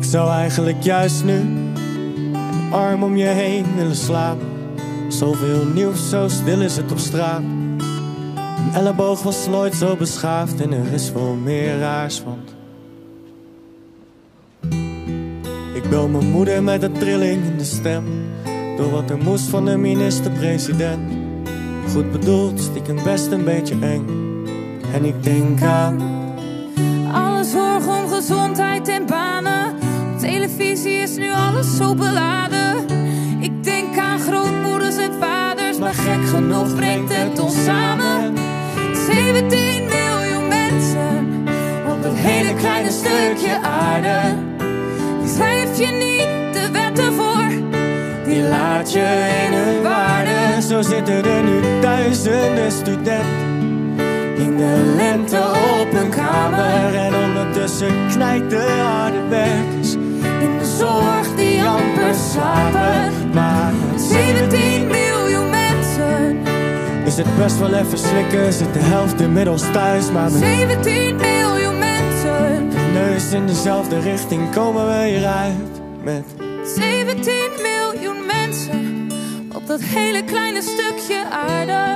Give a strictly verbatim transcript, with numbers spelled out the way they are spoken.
zou eigenlijk juist nu een arm om je heen willen slaan. Zoveel nieuws, zo stil is het op straat. Een elleboog was nooit zo beschaafd en er is veel meer raars, want ik bel mijn moeder met een trilling in de stem, door wat er moest van de minister-president. Goed bedoeld, stiekem best een beetje eng. En ik denk aan alle zorg om gezondheid en banen. Op televisie is nu alles zo beladen. Ik denk aan grootmoeders en vaders, maar gek genoeg brengt het ons samen. zeventien miljoen mensen op dat hele kleine stukje aarde. Die schrijf je niet de wetten voor, die laat je in hun waarde. Zo zitten er nu duizenden studenten in de lente op een kamer. En ondertussen knijpt de harde werkers in de zorg die amper slapen. Maar zeventien miljoen mensen is het best wel even slikken, zit de helft inmiddels thuis. Maar met zeventien miljoen mensen, de neus in dezelfde richting komen we hieruit. Met zeventien miljoen mensen op dat hele kleine stukje aarde.